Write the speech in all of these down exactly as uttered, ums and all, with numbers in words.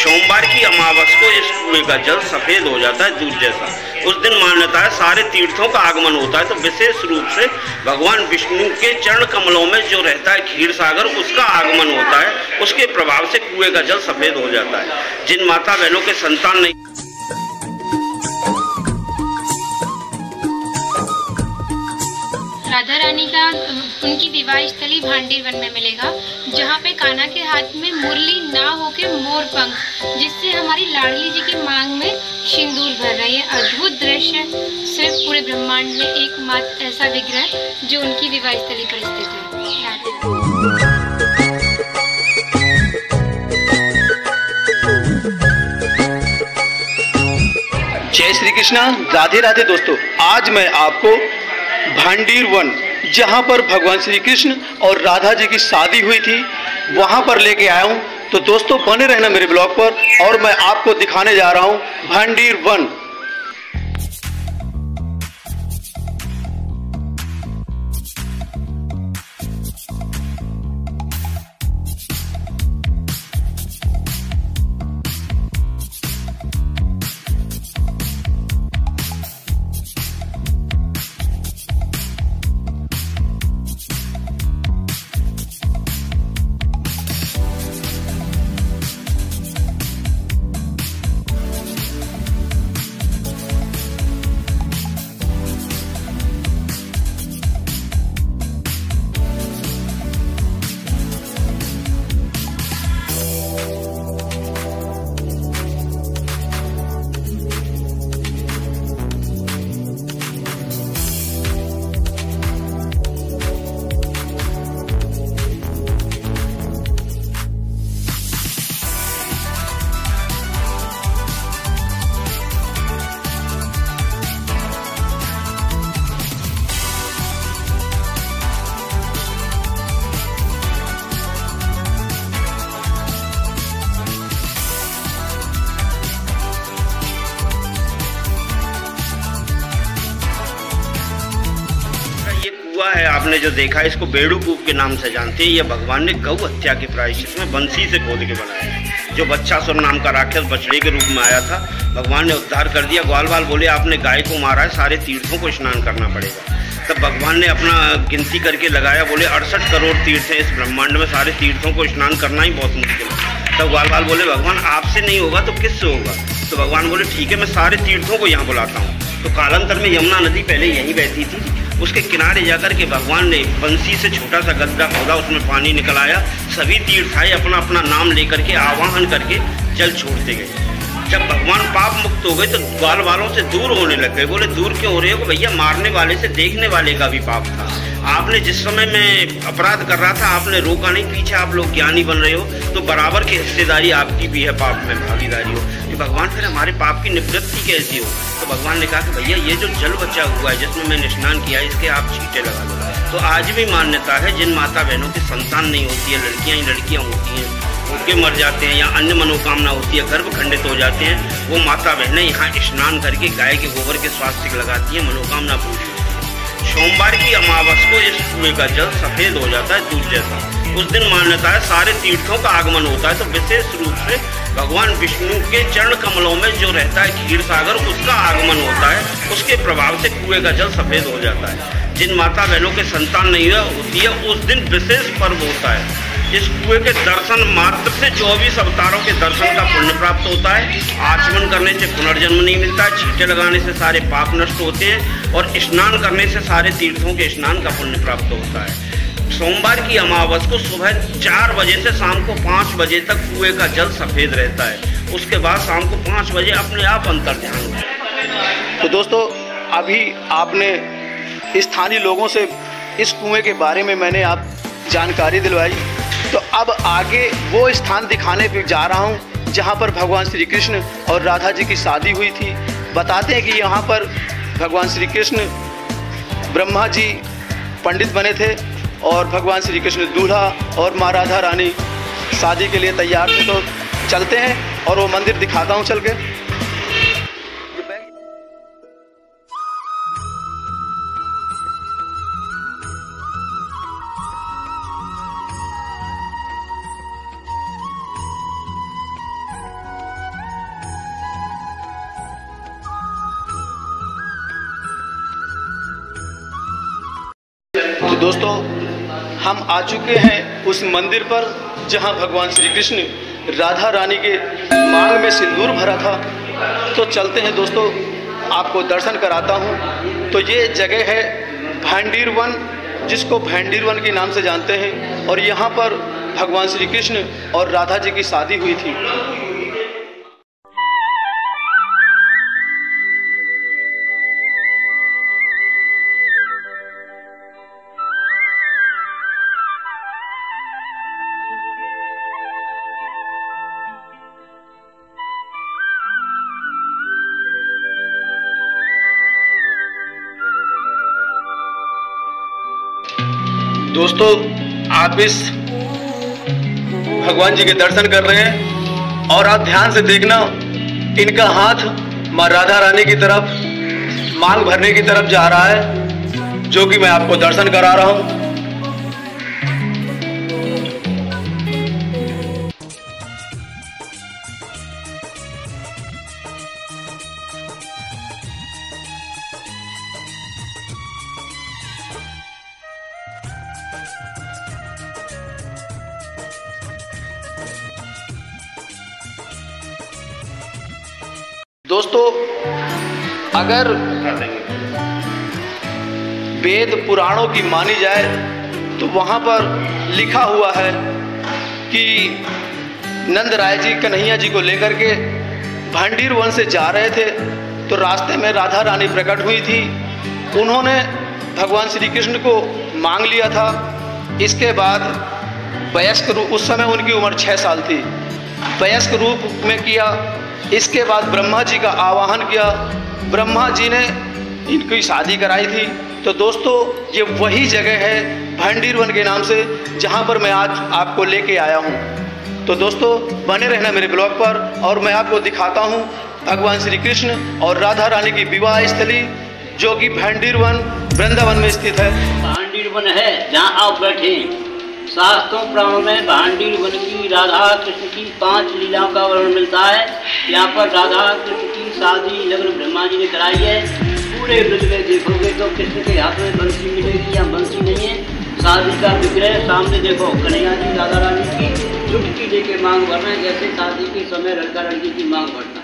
सोमवार की अमावस को इस कुएं का जल सफेद हो जाता है दूध जैसा। उस दिन मान्यता है सारे तीर्थों का आगमन होता है। तो विशेष रूप से भगवान विष्णु के चरण कमलों में जो रहता है क्षीर सागर, उसका आगमन होता है। उसके प्रभाव से कुएं का जल सफेद हो जाता है। जिन माता बहनों के संतान नहीं राधा रानी का उनकी विवाह स्थली भांडीर वन में मिलेगा, जहाँ पे कान्हा के हाथ में मुरली ना होके मोर पंख, जिससे हमारी लाडली जी की मांग में सिंदूर भर रही है। अद्भुत दृश्य, सिर्फ पूरे ब्रह्मांड में एकमात्र ऐसा विग्रह जो उनकी विवाह स्थली पर स्थित है। जय श्री कृष्णा, राधे राधे दोस्तों। आज मैं आपको भांडीर वन, जहां पर भगवान श्री कृष्ण और राधा जी की शादी हुई थी, वहां पर लेके आया हूं। तो दोस्तों बने रहना मेरे ब्लॉग पर, और मैं आपको दिखाने जा रहा हूं भांडीर वन। है आपने जो देखा, इसको बेड़ूकूप के नाम से जानते हैं। ये भगवान ने गौ हत्या के प्रायश्चित में बंसी से खोद के बनाया है। जो बच्चासुर नाम का राक्षस बछड़े के रूप में आया था, भगवान ने उद्धार कर दिया। ग्वाल बाल बोले आपने गाय को मारा है, सारे तीर्थों को स्नान करना पड़ेगा। तब भगवान ने अपना गिनती करके लगाया, बोले अड़सठ करोड़ तीर्थ हैं इस ब्रह्मांड में, सारे तीर्थों को स्नान करना ही बहुत मुश्किल है। तब ग्वाल बाल बोले भगवान आपसे नहीं होगा तो किससे होगा? तो भगवान बोले ठीक है, मैं सारे तीर्थों को यहाँ बुलाता हूँ। तो कालांतर में यमुना नदी पहले यहीं बहती थी, उसके किनारे जाकर के भगवान ने बंसी से छोटा सा गड्ढा खोदा, उसमें पानी निकल आया। सभी तीर्थाई अपना अपना नाम लेकर के आवाहन करके जल छोड़ते गए। जब भगवान पाप मुक्त हो गए तो ग्वाल वालों से दूर होने लग गए। बोले दूर क्यों हो रहे हो? भैया मारने वाले से देखने वाले का भी पाप था। आपने जिस समय में अपराध कर रहा था आपने रोका नहीं, पीछे आप लोग ज्ञानी बन रहे हो, तो बराबर की हिस्सेदारी आपकी भी है, पाप में भागीदारी हो। कि भगवान फिर हमारे पाप की निवृत्ति कैसी हो? तो भगवान ने कहा कि भैया ये जो जल बचा हुआ है जिसमें मैंने स्नान किया है, इसके आप छींटे लगा लो। तो आज भी मान्यता है जिन माता बहनों की संतान नहीं होती है, लड़कियां ही लड़कियां होती हैं, भूखे मर जाते हैं या अन्य मनोकामना होती है, गर्भ खंडित हो जाते हैं, वो माता बहनें यहाँ स्नान करके गाय के गोबर के स्वास्थ्य लगाती हैं, मनोकामना पूरी होती है। सोमवार की अमावस को इस कुएं का जल सफेद हो जाता है दूध जैसा। उस दिन मान्यता है सारे तीर्थों का आगमन होता है। तो विशेष रूप से भगवान विष्णु के चरण कमलों में जो रहता है क्षीर सागर, उसका आगमन होता है। उसके प्रभाव से कुएं का जल सफेद हो जाता है। जिन माता बहनों के संतान नहीं होती है, उस दिन विशेष पर्व होता है। इस कुएं के दर्शन मात्र से चौबीस अवतारों के दर्शन का पुण्य प्राप्त होता है। आचमन करने से पुनर्जन्म नहीं मिलता, छींटे लगाने से सारे पाप नष्ट होते हैं, और स्नान करने से सारे तीर्थों के स्नान का पुण्य प्राप्त होता है। सोमवार की अमावस को सुबह चार बजे से शाम को पाँच बजे तक कुएं का जल सफेद रहता है। उसके बाद शाम को पाँच बजे अपने आप अंतर ध्यान होता है। तो दोस्तों अभी आपने स्थानीय लोगों से इस कुएं के बारे में मैंने आप जानकारी दिलवाई। तो अब आगे वो स्थान दिखाने पे जा रहा हूँ जहाँ पर भगवान श्री कृष्ण और राधा जी की शादी हुई थी। बताते हैं कि यहाँ पर भगवान श्री कृष्ण ब्रह्मा जी पंडित बने थे और भगवान श्री कृष्ण दूल्हा और माँ राधा रानी शादी के लिए तैयार थे। तो चलते हैं और वो मंदिर दिखाता हूँ चल के। दोस्तों, हम आ चुके हैं उस मंदिर पर जहां भगवान श्री कृष्ण राधा रानी के मांग में सिंदूर भरा था। तो चलते हैं दोस्तों, आपको दर्शन कराता हूं। तो ये जगह है भांडीर वन, जिसको भांडीर वन के नाम से जानते हैं, और यहाँ पर भगवान श्री कृष्ण और राधा जी की शादी हुई थी। दोस्तों, आप इस भगवान जी के दर्शन कर रहे हैं और आप ध्यान से देखना, इनका हाथ माँ राधा रानी की तरफ मांग भरने की तरफ जा रहा है, जो कि मैं आपको दर्शन करा रहा हूं। दोस्तों, अगर वेद पुराणों की मानी जाए तो वहाँ पर लिखा हुआ है कि नंद राय जी कन्हैया जी को लेकर के भांडीर वन से जा रहे थे, तो रास्ते में राधा रानी प्रकट हुई थी। उन्होंने भगवान श्री कृष्ण को मांग लिया था। इसके बाद वयस्क रूप, उस समय उनकी उम्र छः साल थी, वयस्क रूप में किया। इसके बाद ब्रह्मा जी का आवाहन किया, ब्रह्मा जी ने इनकी शादी कराई थी। तो दोस्तों, ये वही जगह है भांडीर वन के नाम से, जहाँ पर मैं आज आपको लेके आया हूँ। तो दोस्तों, बने रहना मेरे ब्लॉग पर, और मैं आपको दिखाता हूँ भगवान श्री कृष्ण और राधा रानी की विवाह स्थली, जो कि भांडीर वन वृंदावन में स्थित है। भांडीर वन है जहाँ आप बैठे। शास्त्रों पुराणों में भांडीर वन की राधा कृष्ण की पांच लीलाओं का वर्णन मिलता है। यहाँ पर राधा कृष्ण की शादी लग्न ब्रह्मा जी ने कराई है। पूरे ब्रज में देखोगे तो कृष्ण के हाथ में बंसी मिलेगी, या बंसी नहीं है, शादी का विग्रह। सामने देखो कन्हैया जी राधा रानी की चुटकी लेके मांग भरना है, जैसे शादी के समय लड़का लड़की की मांग भरना है।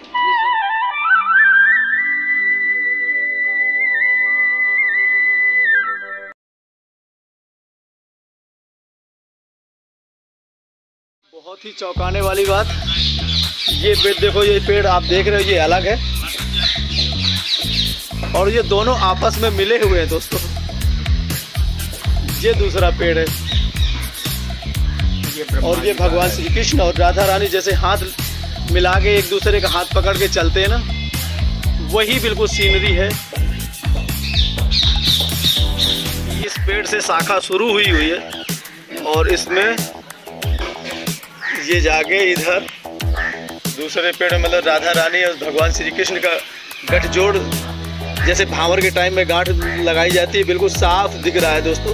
बहुत ही चौंकाने वाली बात, ये पेड़ देखो, ये पेड़ आप देख रहे हो, ये अलग है और ये दोनों आपस में मिले हुए हैं। दोस्तों, ये दूसरा पेड़ है, और ये भगवान श्री कृष्ण और राधा रानी जैसे हाथ मिला के एक दूसरे का हाथ पकड़ के चलते हैं ना, वही बिल्कुल सीनरी है। इस पेड़ से शाखा शुरू हुई हुई है, और इसमें ये जाके इधर दूसरे पेड़ में, मतलब राधा रानी और भगवान श्री कृष्ण का गठजोड़, जैसे भावर के टाइम में गांठ लगाई जाती है, बिल्कुल साफ दिख रहा है। दोस्तों,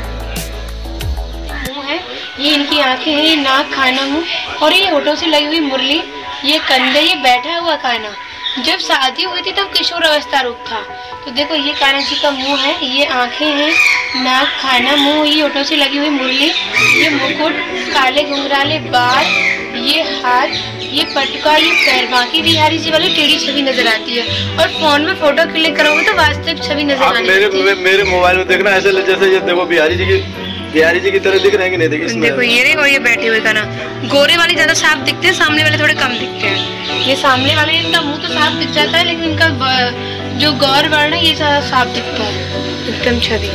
मुंह है, ये इनकी आंखें हैं, ये नाक, खाना, मुंह, और ये होठों से लगी हुई मुरली, ये कंधे, ये बैठा हुआ काना। जब शादी हुई थी तब किशोर अवस्था रूप था। तो देखो, ये कान्हा जी का मुंह है, ये आंखें हैं, नाक, खाना, मुंह, ये होठों से लगी हुई मुरली, ये मुकुट, काले घुंघराले बाल, ये हाथ, ये पटका, ये पैर। बाकी बिहारी जी वाली टेढ़ी छवि नजर आती है, और फोन में फोटो क्लिक करोगे तो वास्तविक छवि नजर आती है। मेरे मेरे मोबाइल में देखना, ऐसे जैसे ये देखो बिहारी जी की बिहारी जी की तरह दिख रहे हैं कि नहीं? देखिए, देखो ये देखो, ये बैठे हुए कान्हा। गोरे वाले ज्यादा साफ दिखते हैं, सामने वाले थोड़े कम दिखते हैं। ये सामने वाले, इनका मुंह तो साफ दिख जाता है, लेकिन इनका जो गौर वर्ण है ये साफ दिखता है, एकदम छवि।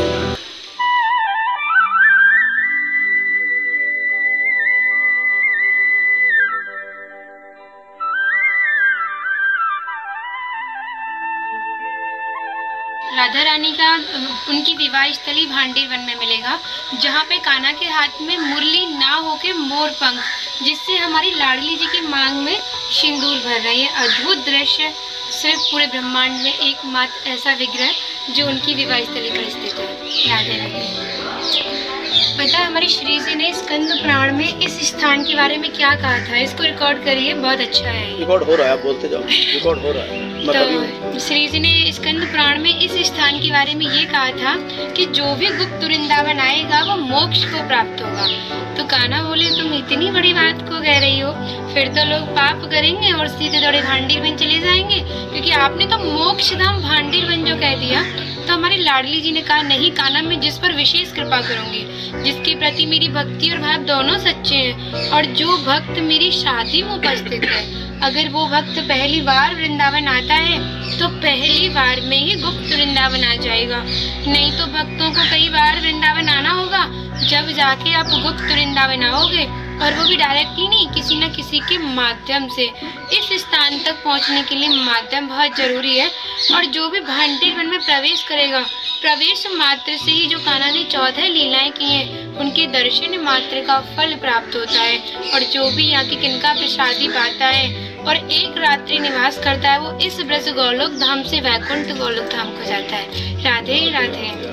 राधा रानी का उनकी विवाह स्थली भांडीर वन में मिलेगा, जहाँ पे कान्हा के हाथ में मुरली ना होके मोर पंख, जिससे हमारी लाडली जी की मांग में सिंदूर भर रही है। अद्भुत दृश्य, सिर्फ पूरे ब्रह्मांड में एकमात्र ऐसा विग्रह जो उनकी विवाह स्थली पर स्थित है। राधे राधे। पता है हमारी श्री जी ने स्कंद पुराण में इस स्थान के बारे में क्या कहा था, इसको रिकॉर्ड करिए, बहुत अच्छा है। रिकॉर्ड हो रहा है, आप बोलते जाओ, रिकॉर्ड हो रहा है। तो श्री जी ने स्कंद पुराण में इस स्थान के बारे में ये कहा था कि जो भी गुप्त वृंदावन आएगा वो मोक्ष को प्राप्त होगा। तो कान्हा बोले तुम इतनी बड़ी बात को कह रही हो, फिर तो लोग पाप करेंगे और सीधे दौड़े भांडीर वन चले जाएंगे, क्योंकि आपने तो मोक्ष धाम भांडीर वन जो कह दिया। तो हमारी लाडली जी ने कहा नहीं कान्हा, मैं जिस पर विशेष कृपा करूंगी, जिसके प्रति मेरी भक्ति और भाव दोनों सच्चे हैं, और जो भक्त मेरी शादी में उपस्थित है, अगर वो भक्त पहली बार वृंदावन आता है तो पहली बार में ही गुप्त वृंदावन आ जाएगा। नहीं तो भक्तों को कई बार वृंदावन आना होगा, जब जाके आप गुप्त वृंदावन आओगे, और वो भी डायरेक्टली नहीं, किसी न किसी के माध्यम से। इस स्थान तक पहुंचने के लिए माध्यम बहुत जरूरी है। और जो भी भांडीर वन में प्रवेश करेगा, प्रवेश मात्र से ही जो कान्हा ने चौदह लीलाएं की हैं, उनके दर्शन मात्र का फल प्राप्त होता है। और जो भी यहाँ की किनका प्रसादी पाता है और एक रात्रि निवास करता है, वो इस ब्रज गोलोक धाम से वैकुंठ गोलोक धाम को जाता है। राधे राधे।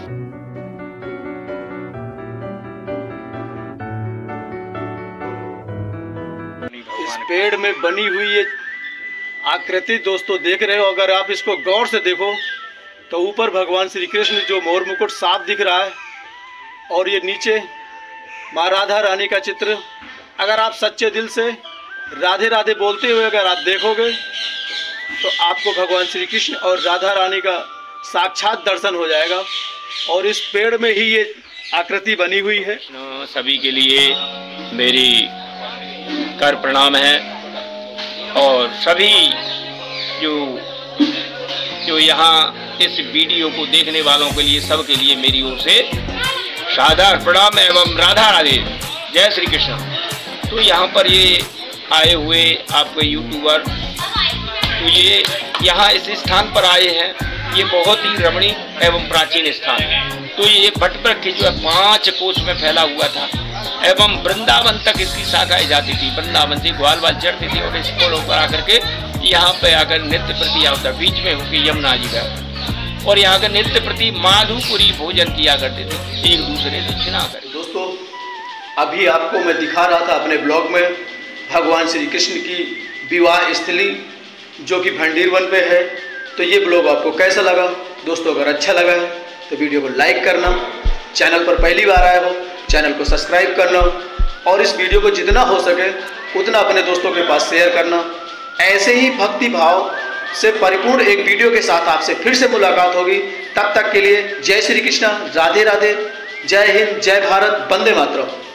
इस पेड़ में बनी हुई ये आकृति दोस्तों देख रहे हो, अगर आप इसको गौर से देखो तो ऊपर भगवान श्री कृष्ण जो मोर मुकुट साफ दिख रहा है, और ये नीचे माँ राधा रानी का चित्र। अगर आप सच्चे दिल से राधे राधे बोलते हुए अगर आप देखोगे तो आपको भगवान श्री कृष्ण और राधा रानी का साक्षात दर्शन हो जाएगा। और इस पेड़ में ही ये आकृति बनी हुई है। सभी के लिए मेरी कर प्रणाम है, और सभी जो जो यहाँ इस वीडियो को देखने वालों के लिए, सबके लिए मेरी ओर से सादर प्रणाम एवं राधा राधे, जय श्री कृष्ण। तो यहाँ पर ये आए हुए आपके यूट्यूबर, तो ये यहाँ इस स्थान पर आए हैं, ये बहुत ही रमणीय एवं प्राचीन स्थान है। तो ये भट्ट वृक्ष जो है पांच कोस में फैला हुआ था, एवं वृंदावन तक इसकी शाखाएं जाती थी। वृंदावन से ग्वालवाल चढ़ती थी और इस पुलों पर आकर के यहाँ पे आकर नित्य प्रति होता, बीच में होकर यमुना जी का, और यहाँ का नित्य प्रति माधुपुरी भोजन किया करते थे, एक दूसरे से छिना कर। दोस्तों अभी आपको मैं दिखा रहा था अपने ब्लॉग में भगवान श्री कृष्ण की विवाह स्थली जो कि भांडीर वन पे है। तो ये ब्लॉग आपको कैसा लगा दोस्तों? अगर अच्छा लगा है तो वीडियो को लाइक करना, चैनल पर पहली बार आए हो चैनल को सब्सक्राइब करना, और इस वीडियो को जितना हो सके उतना अपने दोस्तों के पास शेयर करना। ऐसे ही भक्ति भाव से परिपूर्ण एक वीडियो के साथ आपसे फिर से मुलाकात होगी। तब तक के लिए जय श्री कृष्ण, राधे राधे, जय हिंद, जय भारत, वंदे मातरम।